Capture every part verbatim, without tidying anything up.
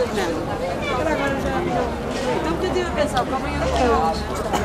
Agora já então que eu tive a pensar, para amanhã não.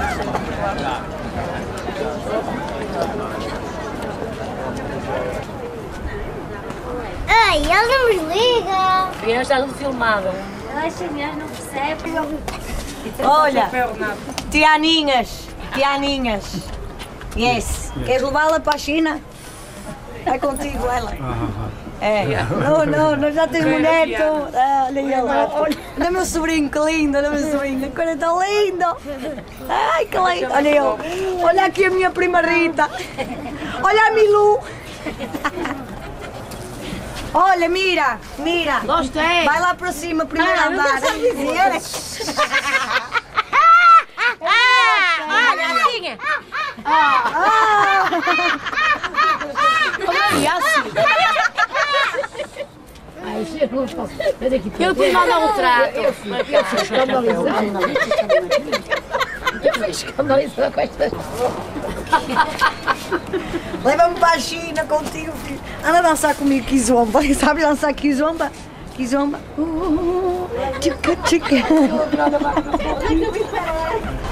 Ei, ele não nos liga! E não está tudo filmado. Ai, senhor, não percebe. Olha, Tianinhas, Tianinhas. Yes. Queres levá-la para a China? É contigo ela. É. Não, não, não já tens mulher, tu. Ah, olha ele. Olha o meu sobrinho, que lindo, olha o meu sobrinho. Que coisa tão linda. Ai, que lindo. Olha eu. Olha aqui a minha prima Rita. Olha a Milu. Olha, mira, mira. Gostei. Vai lá para cima, primeiro Ah, não andar. sabe dizer. Olha, assim. Ah. Olha assim. Eu fui mandar um trato. Eu fui escandalizada. Eu fui escandalizada com estas. Leva-me para a China contigo, filho. Anda a dançar comigo, Kizomba. Sabe dançar Kizomba? Kizomba. Uh, tchica, tchica.